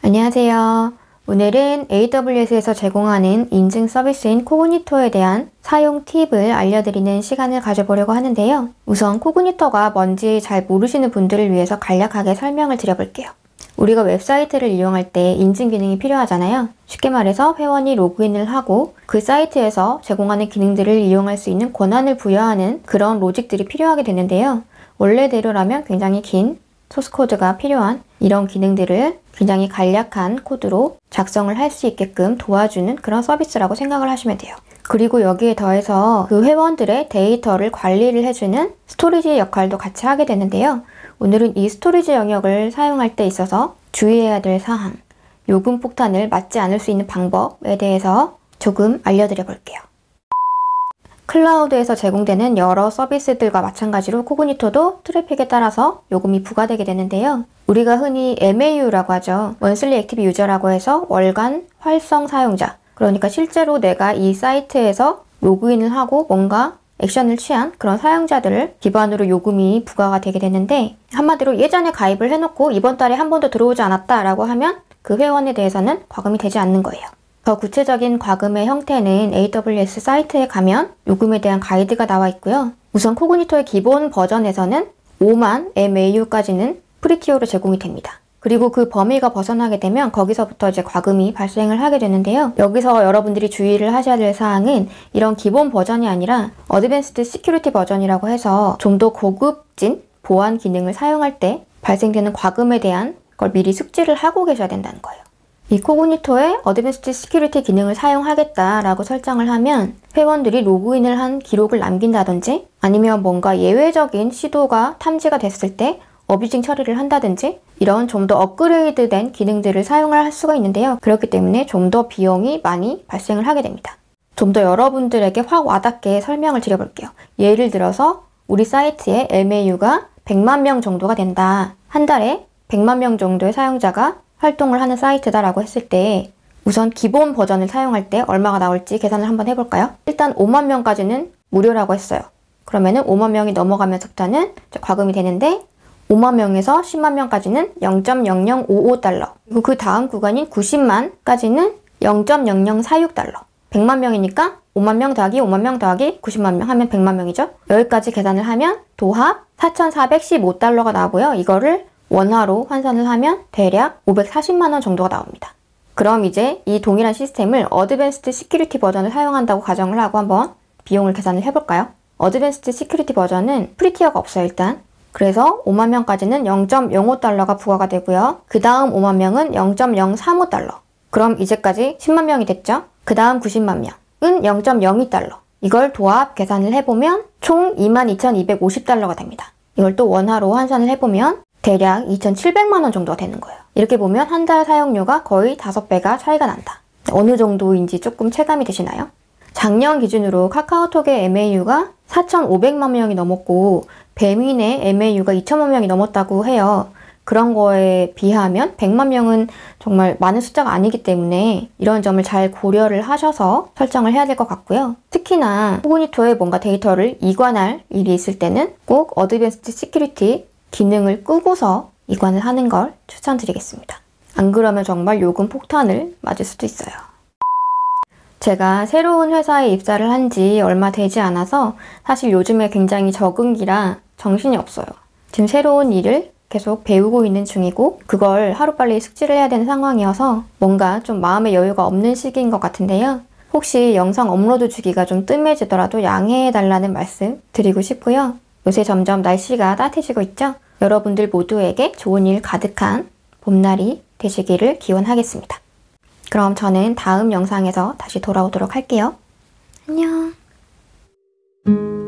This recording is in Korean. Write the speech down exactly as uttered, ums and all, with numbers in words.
안녕하세요. 오늘은 에이더블유에스에서 제공하는 인증 서비스인 코그니토에 대한 사용 팁을 알려드리는 시간을 가져보려고 하는데요. 우선 코그니토가 뭔지 잘 모르시는 분들을 위해서 간략하게 설명을 드려볼게요. 우리가 웹사이트를 이용할 때 인증 기능이 필요하잖아요. 쉽게 말해서 회원이 로그인을 하고 그 사이트에서 제공하는 기능들을 이용할 수 있는 권한을 부여하는 그런 로직들이 필요하게 되는데요. 원래대로라면 굉장히 긴 소스코드가 필요한 이런 기능들을 굉장히 간략한 코드로 작성을 할 수 있게끔 도와주는 그런 서비스라고 생각을 하시면 돼요. 그리고 여기에 더해서 그 회원들의 데이터를 관리를 해주는 스토리지 역할도 같이 하게 되는데요. 오늘은 이 스토리지 영역을 사용할 때 있어서 주의해야 될 사항, 요금 폭탄을 맞지 않을 수 있는 방법에 대해서 조금 알려드려 볼게요. 클라우드에서 제공되는 여러 서비스들과 마찬가지로 코그니토도 트래픽에 따라서 요금이 부과되게 되는데요. 우리가 흔히 엠에이유라고 하죠. 먼슬리 액티브 유저라고 해서 월간 활성 사용자. 그러니까 실제로 내가 이 사이트에서 로그인을 하고 뭔가 액션을 취한 그런 사용자들을 기반으로 요금이 부과가 되게 되는데, 한마디로 예전에 가입을 해놓고 이번 달에 한 번도 들어오지 않았다라고 하면 그 회원에 대해서는 과금이 되지 않는 거예요. 더 구체적인 과금의 형태는 에이더블유에스 사이트에 가면 요금에 대한 가이드가 나와 있고요. 우선 코그니토의 기본 버전에서는 오만 엠에이유까지는 프리티어로 제공이 됩니다. 그리고 그 범위가 벗어나게 되면 거기서부터 이제 과금이 발생을 하게 되는데요. 여기서 여러분들이 주의를 하셔야 될 사항은 이런 기본 버전이 아니라 어드밴스드 시큐리티 버전이라고 해서 좀 더 고급진 보안 기능을 사용할 때 발생되는 과금에 대한 걸 미리 숙지를 하고 계셔야 된다는 거예요. 이 코그니토의 어드밴스드 시큐리티 기능을 사용하겠다라고 설정을 하면 회원들이 로그인을 한 기록을 남긴다든지 아니면 뭔가 예외적인 시도가 탐지가 됐을 때 어뷰징 처리를 한다든지 이런 좀 더 업그레이드된 기능들을 사용을 할 수가 있는데요. 그렇기 때문에 좀 더 비용이 많이 발생을 하게 됩니다. 좀 더 여러분들에게 확 와닿게 설명을 드려볼게요. 예를 들어서 우리 사이트에 엠에이유가 백만 명 정도가 된다. 한 달에 백만 명 정도의 사용자가 활동을 하는 사이트다라고 했을 때 우선 기본 버전을 사용할 때 얼마가 나올지 계산을 한번 해볼까요? 일단 오만 명까지는 무료라고 했어요. 그러면은 오만 명이 넘어가면서부터는 과금이 되는데 오만 명에서 십만 명까지는 영 점 영영오오 달러, 그리고 그 다음 구간인 구십만까지는 영 점 영영사육 달러, 백만 명이니까 오만 명 더하기 오만 명 더하기 구십만 명 하면 백만 명이죠. 여기까지 계산을 하면 도합 사천사백십오 달러가 나오고요. 이거를 원화로 환산을 하면 대략 오백사십만 원 정도가 나옵니다. 그럼 이제 이 동일한 시스템을 어드밴스드 시큐리티 버전을 사용한다고 가정을 하고 한번 비용을 계산을 해볼까요? 어드밴스드 시큐리티 버전은 프리티어가 없어요, 일단. 그래서 오만 명까지는 영 점 영오 달러가 부과가 되고요. 그 다음 오만 명은 영 점 영삼오 달러. 그럼 이제까지 십만 명이 됐죠? 그 다음 구십만 명은 영 점 영이 달러. 이걸 도합 계산을 해보면 총 이만 이천이백오십 달러가 됩니다. 이걸 또 원화로 환산을 해보면 대략 이천칠백만 원 정도가 되는 거예요. 이렇게 보면 한 달 사용료가 거의 다섯 배가 차이가 난다. 어느 정도인지 조금 체감이 되시나요? 작년 기준으로 카카오톡의 엠에이유가 사천오백만 명이 넘었고 배민의 엠에이유가 이천만 명이 넘었다고 해요. 그런 거에 비하면 백만 명은 정말 많은 숫자가 아니기 때문에 이런 점을 잘 고려를 하셔서 설정을 해야 될 것 같고요. 특히나 코그니토에 뭔가 데이터를 이관할 일이 있을 때는 꼭 어드밴스드 시큐리티 기능을 끄고서 이관을 하는 걸 추천드리겠습니다. 안 그러면 정말 요금 폭탄을 맞을 수도 있어요. 제가 새로운 회사에 입사를 한 지 얼마 되지 않아서 사실 요즘에 굉장히 적응기라 정신이 없어요. 지금 새로운 일을 계속 배우고 있는 중이고 그걸 하루빨리 숙지를 해야 되는 상황이어서 뭔가 좀 마음의 여유가 없는 시기인 것 같은데요. 혹시 영상 업로드 주기가 좀 뜸해지더라도 양해해달라는 말씀 드리고 싶고요. 요새 점점 날씨가 따뜻해지고 있죠? 여러분들 모두에게 좋은 일 가득한 봄날이 되시기를 기원하겠습니다. 그럼 저는 다음 영상에서 다시 돌아오도록 할게요. 안녕.